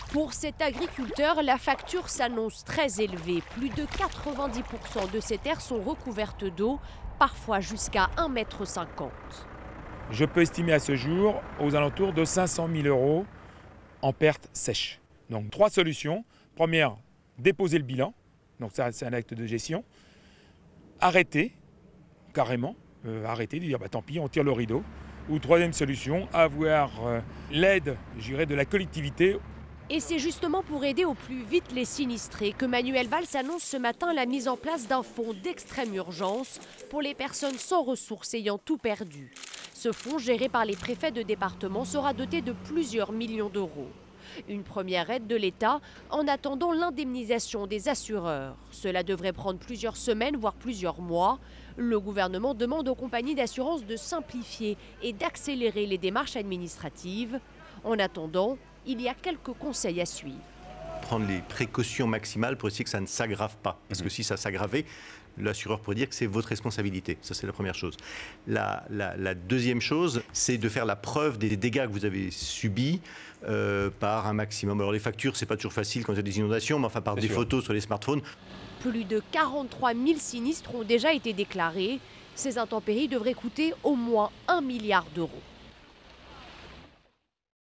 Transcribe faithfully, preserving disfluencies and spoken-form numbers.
Pour cet agriculteur, la facture s'annonce très élevée. Plus de quatre-vingt-dix pour cent de ses terres sont recouvertes d'eau, parfois jusqu'à un mètre cinquante. Je peux estimer à ce jour aux alentours de cinq cent mille euros en pertes sèches. Donc trois solutions. Première, déposer le bilan. Donc ça, c'est un acte de gestion. Arrêter, carrément, euh, arrêter, dire bah, tant pis, on tire le rideau. Ou troisième solution, avoir euh, l'aide, je dirais, de la collectivité. Et c'est justement pour aider au plus vite les sinistrés que Manuel Valls annonce ce matin la mise en place d'un fonds d'extrême urgence pour les personnes sans ressources ayant tout perdu. Ce fonds, géré par les préfets de département, sera doté de plusieurs millions d'euros. Une première aide de l'État en attendant l'indemnisation des assureurs. Cela devrait prendre plusieurs semaines, voire plusieurs mois. Le gouvernement demande aux compagnies d'assurance de simplifier et d'accélérer les démarches administratives. En attendant, il y a quelques conseils à suivre. Prendre les précautions maximales pour essayer que ça ne s'aggrave pas. Parce que si ça s'aggravait, l'assureur pourrait dire que c'est votre responsabilité. Ça, c'est la première chose. La, la, la deuxième chose, c'est de faire la preuve des dégâts que vous avez subis euh, par un maximum. Alors les factures, c'est pas toujours facile quand il y a des inondations, mais enfin par des photos sur les smartphones. Plus de quarante-trois mille sinistres ont déjà été déclarés. Ces intempéries devraient coûter au moins un milliard d'euros.